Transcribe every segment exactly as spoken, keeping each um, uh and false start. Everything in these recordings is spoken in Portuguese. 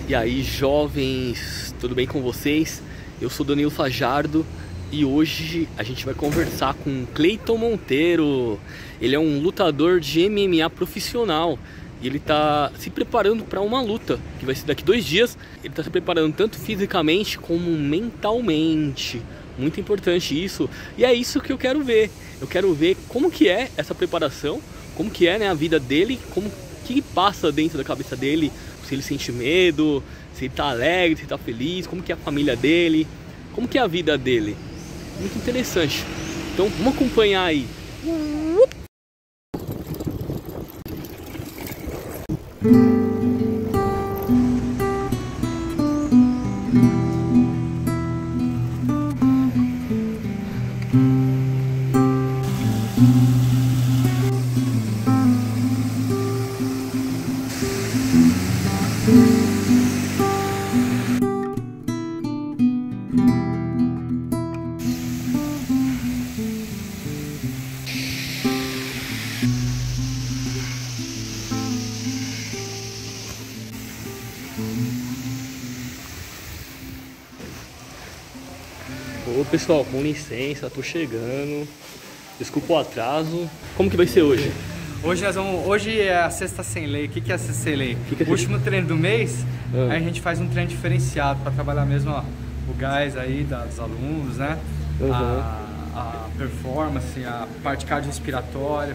E aí, jovens, tudo bem com vocês? Eu sou Danilo Fajardo e hoje a gente vai conversar com Cleiton Monteiro. Ele é um lutador de M M A profissional e ele tá se preparando para uma luta que vai ser daqui dois dias. Ele tá se preparando tanto fisicamente como mentalmente. Muito importante isso. E é isso que eu quero ver. Eu quero ver como que é essa preparação, como que é, né, a vida dele, como que passa dentro da cabeça dele. Se ele sente medo, se ele tá alegre, se ele tá feliz, como que é a família dele, como que é a vida dele. Muito interessante. Então vamos acompanhar aí. Ô pessoal, com licença, tô chegando. Desculpa o atraso. Como que vai ser hoje? Hoje, nós vamos, hoje é a sexta sem lei. O que, que é a sexta sem lei? Que que é o último treino do mês, ah. aí a gente faz um treino diferenciado para trabalhar mesmo ó, o gás aí da, dos alunos, né? Uhum. A, a performance, a parte cardiorrespiratória.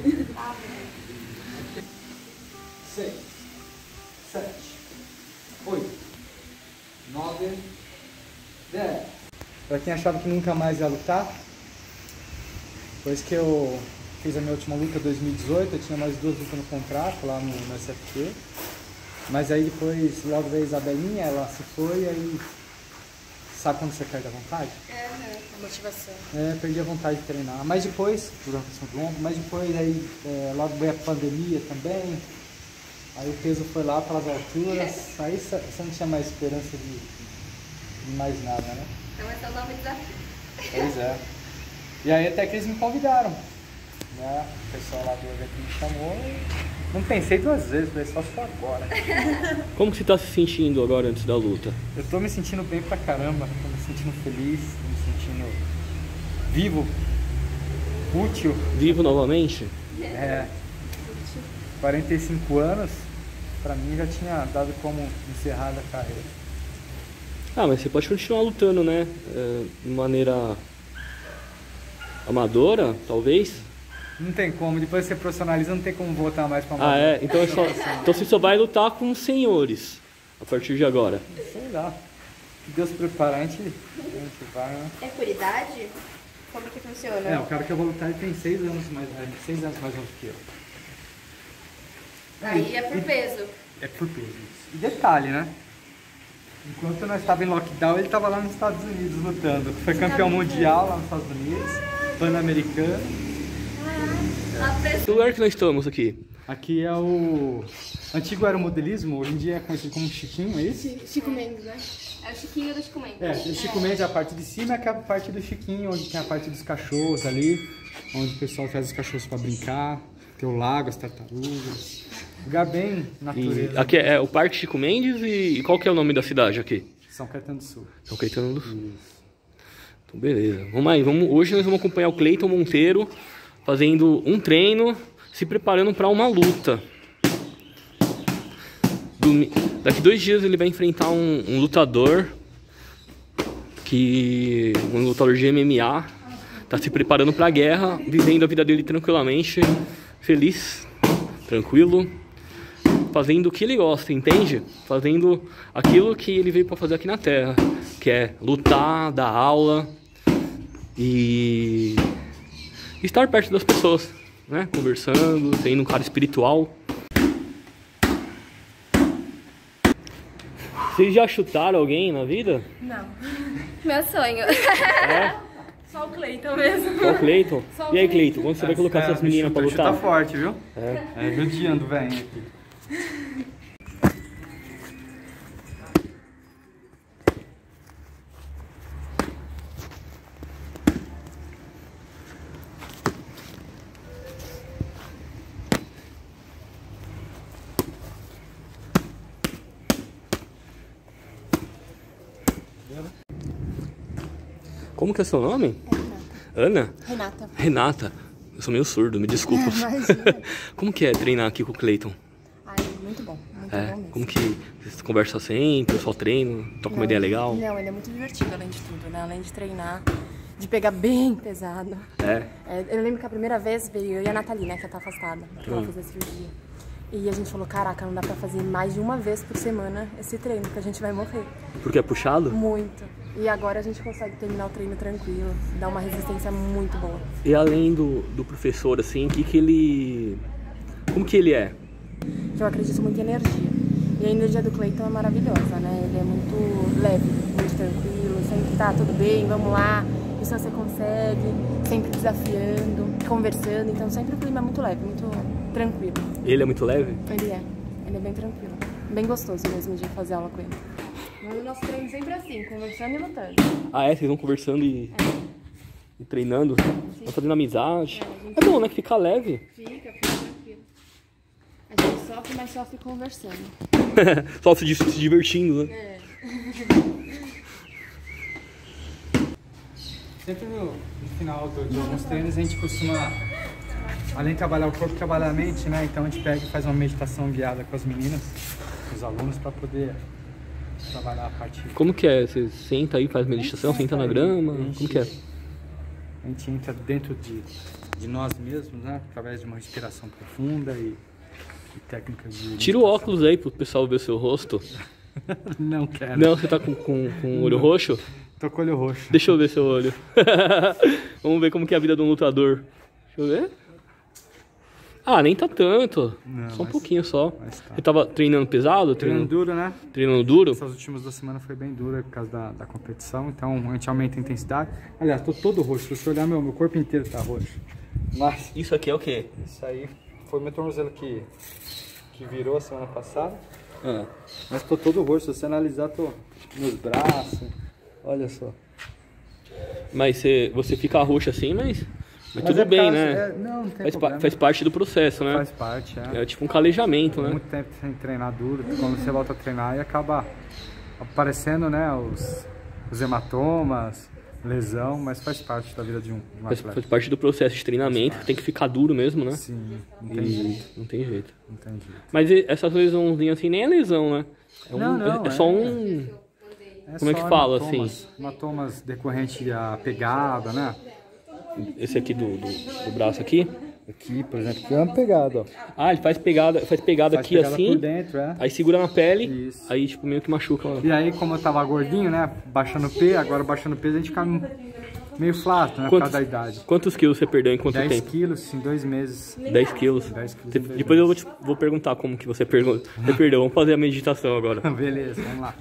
Seis, sete, oito, nove, dez. Pra quem achava que nunca mais ia lutar, depois que eu fiz a minha última luta em dois mil e dezoito, eu tinha mais duas lutas no contrato lá no, no S F T. Mas aí depois, logo veio a Isabelinha, ela se foi, aí sabe quando você perde a vontade? É, né? A motivação. É, perdi a vontade de treinar. Mas depois, por uma questão do ombro, mas depois aí é, logo veio a pandemia também. Aí o peso foi lá pelas alturas, aí você não tinha mais esperança de, de mais nada, né? Então esse é o novo desafio. Pois é. E aí até que eles me convidaram, né? O pessoal lá do evento me chamou e não pensei duas vezes, falei só se for agora. Como que você tá se sentindo agora antes da luta? Eu tô me sentindo bem pra caramba, tô me sentindo feliz, tô me sentindo vivo, útil. Vivo novamente? É, quarenta e cinco anos, pra mim já tinha dado como encerrada a carreira. Ah, mas você pode continuar lutando, né? É, de maneira amadora, talvez. Não tem como, depois que você profissionaliza não tem como voltar mais pra Ah, amador. é? Então, é só... então você só vai lutar com os senhores a partir de agora. Sei lá. Se Deus preparar, a gente, a gente vai, né? É por idade? Como que funciona? É, o cara que eu vou lutar ele tem seis anos mais velho, seis anos mais novo que eu. Aí é por peso. É por peso, isso. E detalhe, né? Enquanto nós estávamos em lockdown, ele estava lá nos Estados Unidos lutando. Foi campeão mundial lá nos Estados Unidos, pan-americano. Que lugar que nós estamos aqui? Aqui é o antigo aeromodelismo, hoje em dia é conhecido como Chiquinho, é isso? Chico Mendes, né? É o Chiquinho do Chico Mendes. É, o Chico Mendes é a parte de cima, é a parte do Chiquinho, onde tem a parte dos cachorros ali, onde o pessoal traz os cachorros para brincar, tem o lago, as tartarugas. Lugar bem natureza. E aqui é o Parque Chico Mendes e qual que é o nome da cidade aqui? São Caetano do Sul. São Caetano do Sul. Isso. Então beleza. Vamos aí, vamos... hoje nós vamos acompanhar o Cleiton Monteiro fazendo um treino, se preparando para uma luta. Domi... Daqui dois dias ele vai enfrentar um, um lutador que um lutador de M M A, tá se preparando para a guerra, vivendo a vida dele tranquilamente, feliz, tranquilo, fazendo o que ele gosta, entende? Fazendo aquilo que ele veio para fazer aqui na Terra, que é lutar, dar aula e estar perto das pessoas, né? Conversando, sendo um cara espiritual. Vocês já chutaram alguém na vida? Não. Meu sonho. É? Só o Cleiton mesmo. Só o Cleiton? Só o E aí, Cleiton, quando você vai colocar essas meninas pra lutar? Tá forte, viu? É. É, judiando, velho, aqui. Como que é seu nome? É Renata. Ana? Renata. Renata. Eu sou meio surdo, me desculpa. Como que é treinar aqui com o Cleiton? Ai, muito bom. Muito É, bom mesmo. como que você conversa sempre, só treino, toca uma ideia legal? Não, ele é muito divertido, além de tudo, né? Além de treinar, de pegar bem pesado. É. É, eu lembro que a primeira vez veio eu e a Nathalie, né, que ela tá afastada, porque ela Hum. fez a cirurgia. E a gente falou, caraca, não dá pra fazer mais de uma vez por semana esse treino, que a gente vai morrer. Porque é puxado? Muito. E agora a gente consegue terminar o treino tranquilo, dá uma resistência muito boa. E além do, do professor, assim, o que que ele... Como que ele é? Eu acredito muito em energia. E a energia do Cleiton é maravilhosa, né? Ele é muito leve, muito tranquilo, sempre tá tudo bem, vamos lá, isso você consegue, sempre desafiando, conversando, então sempre o clima é muito leve, muito tranquilo. Ele é muito leve? Ele é, ele é bem tranquilo, bem gostoso mesmo de fazer aula com ele. Mas o nosso treino sempre é assim, conversando e lutando. Ah, é? Vocês vão conversando e, É. e treinando? Vão fazendo amizade? É, a gente- É bom, né? Que fica leve. Fica, fica tranquilo. A gente sofre, mas sofre conversando. Só se, di- se divertindo, né? É. Sempre no, no final do- de alguns treinos a gente costuma, além de trabalhar o corpo, trabalhar a mente, né? Então a gente pega e faz uma meditação guiada com as meninas, com os alunos, para poder trabalhar a parte... Como que é? Você senta aí, faz meditação, senta na grama? Como que é? A gente entra dentro de, de nós mesmos, né? Através de uma respiração profunda e, e técnicas de... Tira o óculos aí pro pessoal ver o seu rosto. Não quero. Não, você tá com, com, com o olho roxo? Tô com o olho roxo. Deixa eu ver seu olho. Vamos ver como que é a vida de um lutador. Deixa eu ver. Ah, nem tá tanto. Não, só um mas- pouquinho só. mas tá. Você tava treinando pesado? Treinando Treinando, duro, né? treinando duro? Essas últimas duas semanas foi bem dura por causa da, da competição, então a gente aumenta a intensidade. Aliás, tô todo roxo, se você olhar, meu, meu corpo inteiro tá roxo. Mas Isso aqui é o quê? isso aí foi meu tornozelo que, que virou a semana passada. Ah. Mas tô todo roxo, se você analisar, tô nos braços, olha só. Mas você, você fica roxo assim, mas, mas, Mas tudo é por bem, causa- né? é, não, não tem Faz, pa- problema. faz parte do processo, né? Faz parte, é. É tipo um calejamento, né? Muito tempo sem treinar duro, quando você volta a treinar e acaba aparecendo, né, os, os hematomas, lesão, mas faz parte da vida de um, de um Faz, atleta. faz parte do processo de treinamento, que tem que ficar duro mesmo, né? Sim, não tem E jeito, não tem jeito. não tem jeito. Mas e- essas lesãozinhas assim nem é lesão, né? É, um- Não, não, é, é só é- um... É Como é só que fala, hematomas, assim? Hematomas decorrente da pegada, né? Esse aqui do, do, do braço aqui. Aqui, por exemplo, aqui é uma pegada, ó. Ah, ele faz pegada, faz pegada Faz aqui pegada assim, por dentro, é. aí segura na pele, Isso. aí tipo meio que machuca. Ó. E aí, como eu tava gordinho, né? Baixando peso, agora baixando peso, a gente fica meio flato, né? Por Quantos, causa da idade. quantos quilos você perdeu em quanto dez tempo? quilos em dois meses. dez quilos. dez quilos Você- em dois depois eu vou, meses. te, vou perguntar como que você, pergun você perdeu. Vamos fazer a meditação agora. Beleza, vamos lá.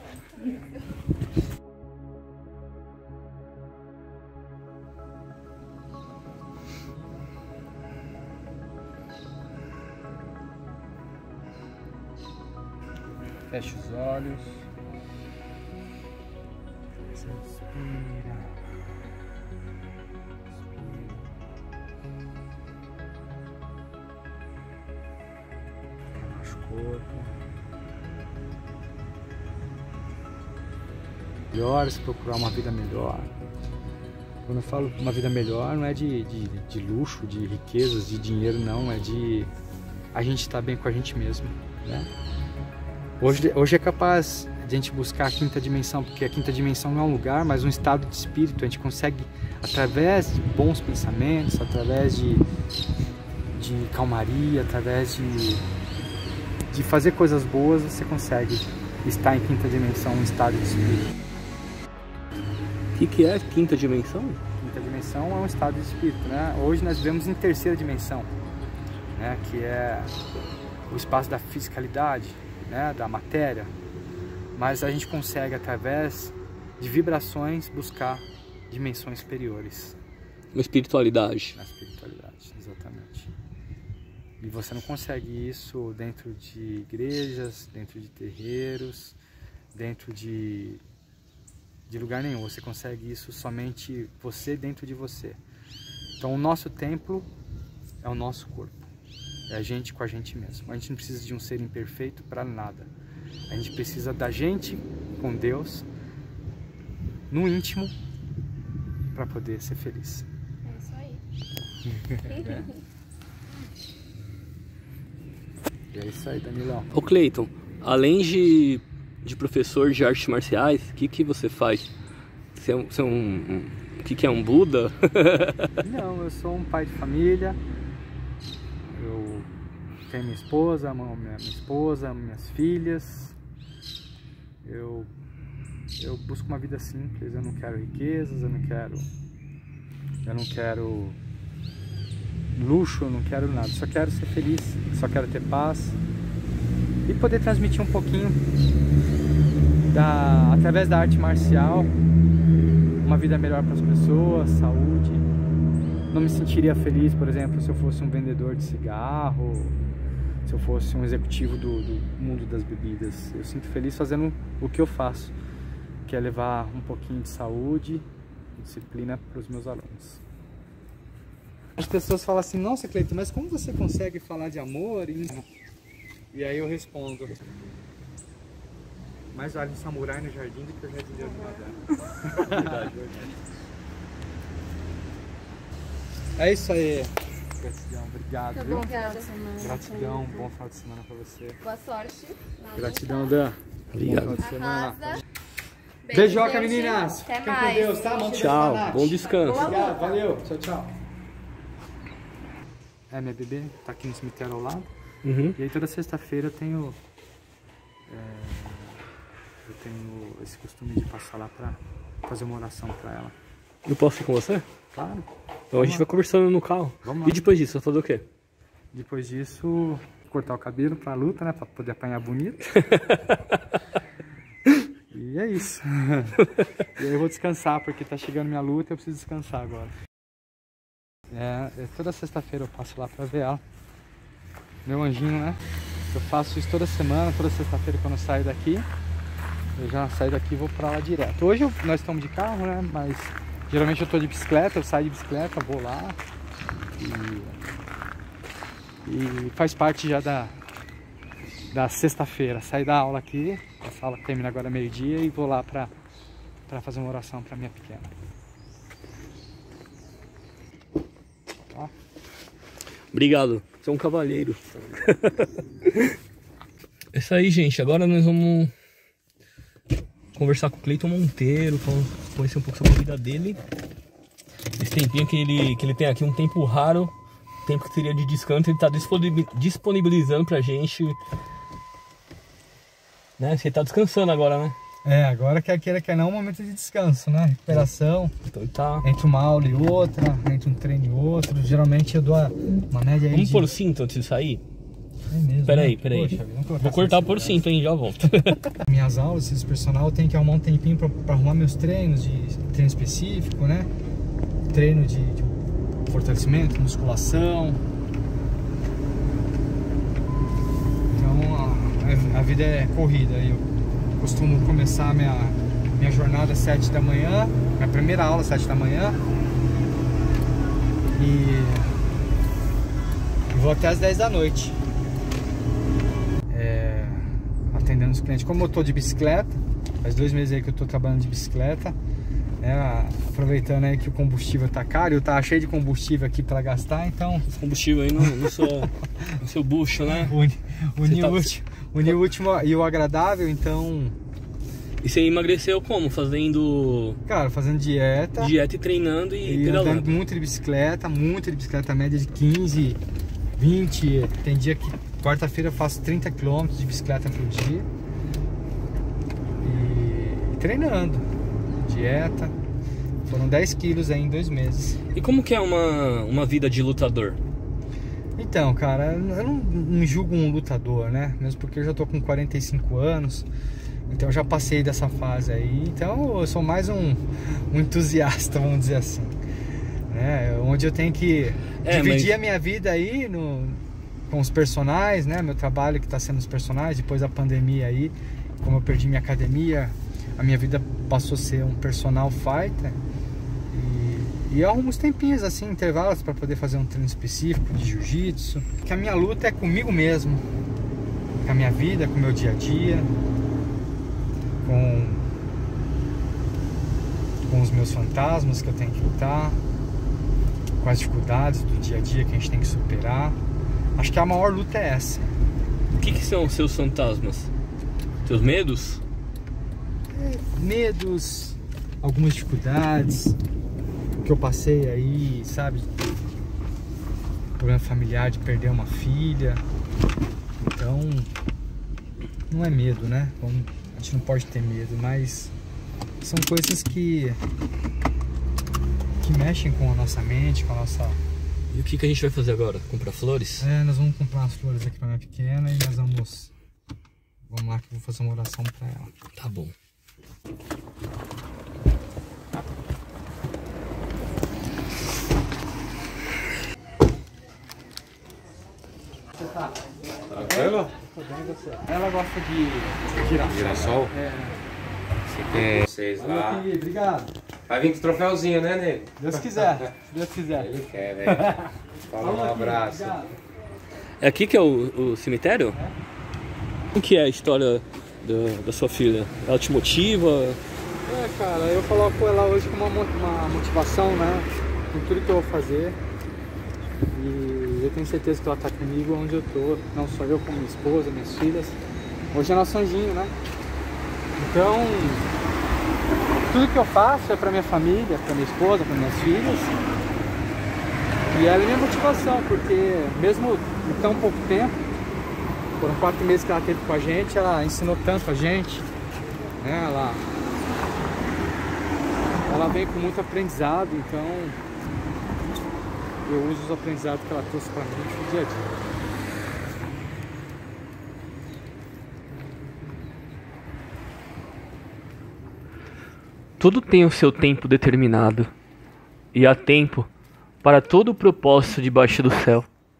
Fecha os olhos. Você respira. Relaxa o corpo. Melhor se procurar uma vida melhor. Quando eu falo uma vida melhor, não é de, de, de luxo, de riquezas, de dinheiro, não. É de a gente estar bem com a gente mesmo, né? Hoje, hoje é capaz de a gente buscar a quinta dimensão, porque a quinta dimensão não é um lugar, mas um estado de espírito. A gente consegue, através de bons pensamentos, através de, de calmaria, através de, de fazer coisas boas, você consegue estar em quinta dimensão, um estado de espírito. O que, que é quinta dimensão? Quinta dimensão é um estado de espírito, né? Hoje nós vivemos em terceira dimensão, né? Que é o espaço da fisicalidade, né? Da matéria, mas a gente consegue, através de vibrações, buscar dimensões superiores Uma espiritualidade. na espiritualidade, exatamente. E você não consegue isso dentro de igrejas, dentro de terreiros, dentro de de lugar nenhum. Você consegue isso somente você dentro de você. Então o nosso templo é o nosso corpo. É a gente com a gente mesmo. A gente não precisa de um ser imperfeito para nada. A gente precisa da gente com Deus no íntimo para poder ser feliz. É isso aí. É. E é isso aí, Danilão. Ô Cleiton, além de, de professor de artes marciais, o que, que você faz? Você é um... Você é um, um o que, que é um Buda? Não, eu sou um pai de família. Eu tenho minha esposa, minha, minha esposa, minhas filhas. Eu, eu busco uma vida simples, eu não quero riquezas, eu não quero... Eu não quero luxo, eu não quero nada. Só quero ser feliz, só quero ter paz. E poder transmitir um pouquinho, da, através da arte marcial, uma vida melhor para as pessoas, saúde. Não me sentiria feliz, por exemplo, se eu fosse um vendedor de cigarro, se eu fosse um executivo do, do mundo das bebidas. Eu sinto feliz fazendo o que eu faço, que é levar um pouquinho de saúde e disciplina para os meus alunos. As pessoas falam assim, nossa Cleiton, mas como você consegue falar de amor? E, e aí eu respondo, mais vale um samurai no jardim do que o jardineiro de madeira. Verdade, verdade. É isso aí. Gratidão, obrigado. Tá Viu? bom final de semana. Gratidão, bom final de semana pra você. Boa sorte. Gratidão, Dan. Obrigado. Bom final de semana. Arrasa. Beijoca, gente. meninas. Até Fiquem com mais. Deus, tá? Mão Tchau, bom descanso. Obrigado, valeu. Tchau, tchau. É, minha bebê tá aqui no cemitério ao lado. Uhum. E aí toda sexta-feira eu tenho... É, eu tenho esse costume de passar lá pra fazer uma oração pra ela. Eu posso ir com você? Claro. Então a gente vai conversando no carro. Vamos lá. E depois disso, vai fazer o quê? Depois disso, cortar o cabelo pra luta, né? Pra poder apanhar bonito. E é isso. E aí eu vou descansar, porque tá chegando minha luta e eu preciso descansar agora. É, é toda sexta-feira eu passo lá pra ver ela. Meu anjinho, né? Eu faço isso toda semana, toda sexta-feira quando eu saio daqui. Eu já saio daqui e vou pra lá direto. Hoje eu, nós estamos de carro, né? Mas geralmente eu tô de bicicleta, eu saio de bicicleta, vou lá. E, e faz parte já da, da sexta-feira. Saio da aula aqui, essa aula termina agora meio-dia e vou lá pra, pra fazer uma oração pra minha pequena. Tá? Obrigado, você é um cavalheiro. É isso aí, gente. Agora nós vamos conversar com o Cleiton Monteiro, conhecer um pouco sobre a vida dele. Esse tempinho que ele, que ele tem aqui, um tempo raro, tempo que seria de descanso, ele está disponibilizando pra gente. Né? Você tá descansando agora, né? É, agora quer queira quer não, um momento de descanso, né? Recuperação. Então ele tá... Entre uma aula e outra, entre um treino e outro. Geralmente eu dou uma média aí. Vamos de... pôr o cinto antes de sair? É mesmo. Peraí, né? peraí. Poxa, vamos Vou cortar por cinto, hein? Já volto. Minhas aulas, esse personal, eu tenho que arrumar um tempinho pra, pra arrumar meus treinos, de treino específico, né? Treino de, de fortalecimento, musculação. Então a, a vida é corrida. Eu costumo começar minha, minha jornada às sete da manhã, minha primeira aula às sete da manhã. E vou até às dez da noite. É, atendendo os clientes. Como eu tô de bicicleta, faz dois meses aí que eu tô trabalhando de bicicleta, né, aproveitando aí que o combustível tá caro, eu tava cheio de combustível aqui para gastar, então... Esse combustível aí no, no, seu, no seu bucho, né? Uni, uni, tá... último, uni o último e o agradável, então... E você emagreceu como? Fazendo... Cara, fazendo dieta. Dieta e treinando e, e pedalando. andando muito de bicicleta, muito de bicicleta, média de quinze, vinte. Tem dia que quarta-feira eu faço trinta quilômetros de bicicleta por dia. E, e treinando. Dieta. Foram dez quilos aí em dois meses. E como que é uma, uma vida de lutador? Então, cara, eu não, não julgo um lutador, né? Mesmo porque eu já tô com quarenta e cinco anos. Então eu já passei dessa fase aí, então eu sou mais um, um entusiasta, vamos dizer assim, né? Onde eu tenho que é, dividir mas... a minha vida aí no, com os personagens, né? Meu trabalho que está sendo os personagens, depois da pandemia aí, como eu perdi minha academia, a minha vida passou a ser um personal fighter. E, e eu arrumo uns tempinhos assim, intervalos para poder fazer um treino específico de jiu-jitsu. Que a minha luta é comigo mesmo, com a minha vida, com o meu dia a dia. Com, com os meus fantasmas que eu tenho que lutar, com as dificuldades do dia a dia que a gente tem que superar. Acho que a maior luta é essa. O que, que são os seus fantasmas? Seus medos? Medos, algumas dificuldades que eu passei aí, sabe? Problema familiar de perder uma filha. Então, não é medo, né? A gente não pode ter medo, mas são coisas que que mexem com a nossa mente, com a nossa... E o que, que a gente vai fazer agora? Comprar flores? É, nós vamos comprar umas flores aqui pra minha pequena e nós vamos... Vamos lá que eu vou fazer uma oração pra ela. Tá bom. Você tá? Tranquilo? Tô bem, você? Ela gosta de girassol. Girassol? É. Você quer vocês Valeu, lá. querido. Obrigado. Vai vir com o troféuzinho, né, nego? Deus quiser. Se Deus quiser. Ele quer, velho. Fala, Falou, um aqui, abraço. obrigado. É aqui que é o, o cemitério? É. O que é a história da, da sua filha? Ela te motiva? É, cara, eu coloco ela hoje como uma, uma motivação, né? Com tudo que eu vou fazer. E eu tenho certeza que ela tá comigo onde eu tô. Não só eu, como minha esposa, minhas filhas. Hoje é nosso anjinho, né? Então, tudo que eu faço é pra minha família, pra minha esposa, pra minhas filhas. E ela é minha motivação, porque mesmo em tão pouco tempo, foram quatro meses que ela teve com a gente, ela ensinou tanto a gente, né? Ela, ela vem com muito aprendizado, então eu uso os aprendizados que ela trouxe pra mim no dia a dia. Tudo tem o seu tempo determinado, e há tempo para todo o propósito debaixo do céu.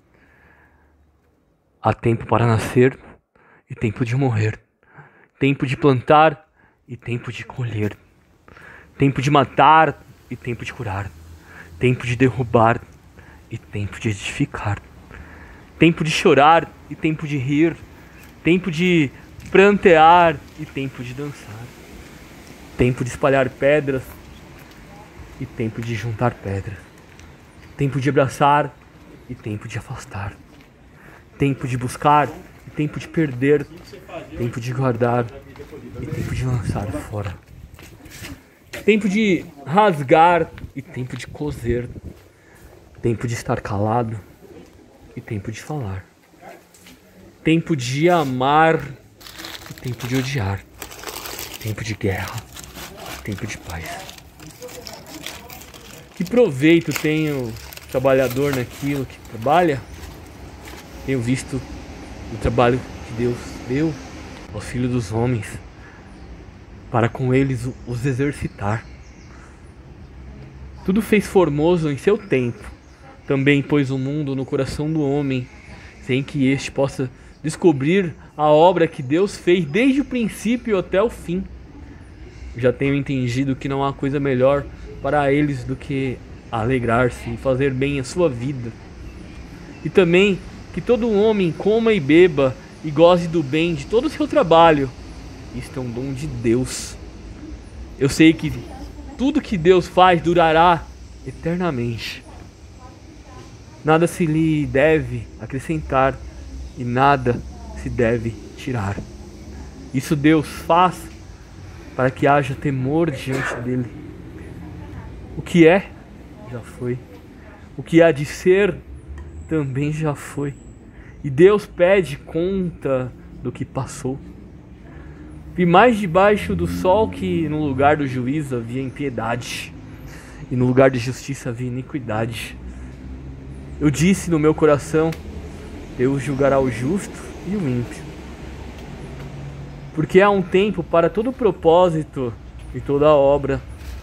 Há tempo para nascer e tempo de morrer, tempo de plantar e tempo de colher, tempo de matar e tempo de curar, tempo de derrubar e tempo de edificar, tempo de chorar e tempo de rir, tempo de prantear e tempo de dançar, tempo de espalhar pedras e tempo de juntar pedras, tempo de abraçar e tempo de afastar, tempo de buscar e tempo de perder, tempo de guardar e tempo de lançar fora, tempo de rasgar e tempo de coser, tempo de estar calado e tempo de falar, tempo de amar e tempo de odiar, tempo de guerra, tempo de paz. Que proveito tem o trabalhador naquilo que trabalha? Tenho visto o trabalho que Deus deu ao Filho dos Homens para com eles os exercitar. Tudo fez formoso em seu tempo. Também pôs o mundo no coração do homem, sem que este possa descobrir a obra que Deus fez desde o princípio até o fim. Já tenho entendido que não há coisa melhor para eles do que alegrar-se e fazer bem a sua vida. E também que todo homem coma e beba e goze do bem de todo o seu trabalho. Isto é um dom de Deus. Eu sei que tudo que Deus faz durará eternamente. Nada se lhe deve acrescentar e nada se deve tirar. Isso Deus faz para que haja temor diante dele. O que é, já foi. O que há de ser, também já foi. E Deus pede conta do que passou. Vi mais debaixo do sol que no lugar do juízo havia impiedade, e no lugar de justiça havia iniquidade. Eu disse no meu coração, Deus julgará o justo e o ímpio. Porque há um tempo para todo propósito e toda obra,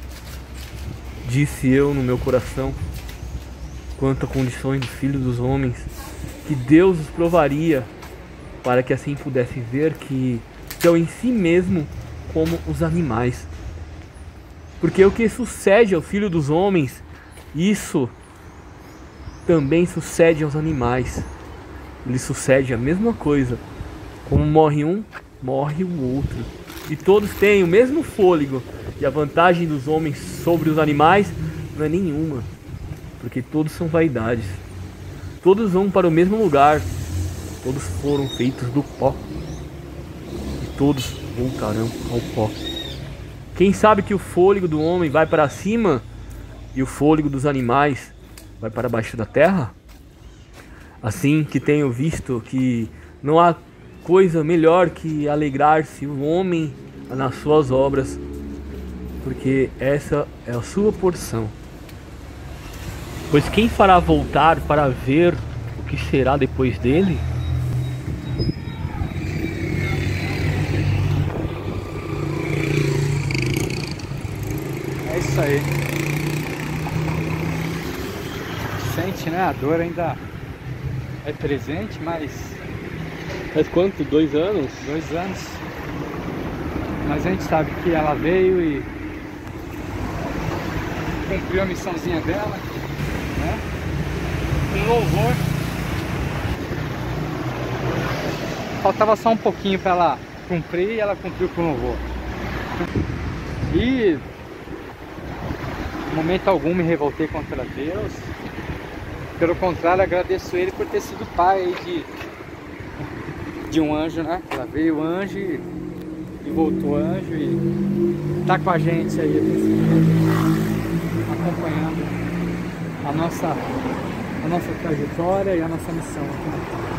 disse eu no meu coração, quanto a condições do Filho dos Homens, que Deus os provaria, para que assim pudesse ver que são em si mesmo como os animais. Porque o que sucede ao Filho dos Homens, isso também sucede aos animais. Lhe sucede a mesma coisa. Como morre um, morre o outro. e todos têm o mesmo fôlego. E a vantagem dos homens sobre os animais não é nenhuma, porque todos são vaidades. Todos vão para o mesmo lugar, todos foram feitos do pó, e todos voltarão ao pó. Quem sabe que o fôlego do homem vai para cima e o fôlego dos animais vai para baixo da terra? Assim que tenho visto que não há coisa melhor que alegrar-se o homem nas suas obras, porque essa é a sua porção. Pois quem fará voltar para ver o que será depois dele? É isso aí. Sente, né? A dor ainda é presente, mas Faz quanto? Dois anos? dois anos. Mas a gente sabe que ela veio e cumpriu a missãozinha dela, né? Com louvor. Faltava só um pouquinho para ela cumprir e ela cumpriu com louvor. E em momento algum me revoltei contra Deus. Pelo contrário, agradeço Ele por ter sido pai aí de, de um anjo, né? Ela veio anjo e, e voltou anjo e tá com a gente aí desse jeito, acompanhando a nossa, a nossa trajetória e a nossa missão aqui na Terra.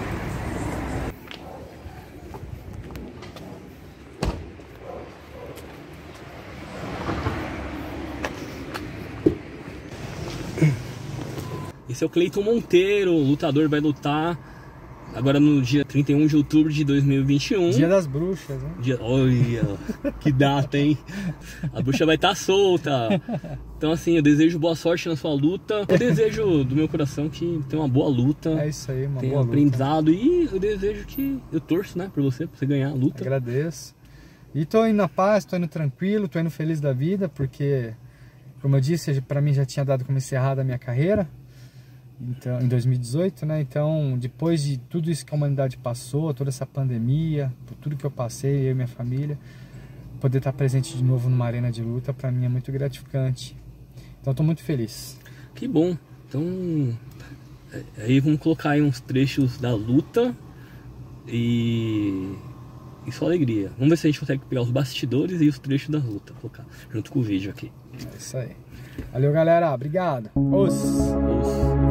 Esse é o Cleiton Monteiro, o lutador, vai lutar agora no dia trinta e um de outubro de dois mil e vinte e um. Dia das bruxas, né? Dia... Olha, que data, hein? A bruxa vai estar solta. Então assim, eu desejo boa sorte na sua luta. Eu desejo do meu coração que tenha uma boa luta. É isso aí, uma tenha boa um luta. aprendizado. E eu desejo que... Eu torço, né, por você, pra você ganhar a luta. Agradeço. E tô indo na paz, tô indo tranquilo, tô indo feliz da vida, porque, como eu disse, pra mim já tinha dado como encerrada a minha carreira. Então, em dois mil e dezoito, né? Então, depois de tudo isso que a humanidade passou, toda essa pandemia, por tudo que eu passei, eu e minha família, poder estar presente de novo numa arena de luta, para mim é muito gratificante. Então, estou muito feliz. Que bom. Então, aí vamos colocar aí uns trechos da luta e... e só alegria. Vamos ver se a gente consegue pegar os bastidores e os trechos da luta, colocar junto com o vídeo aqui. É isso aí. Valeu, galera. Obrigado. Os. Os...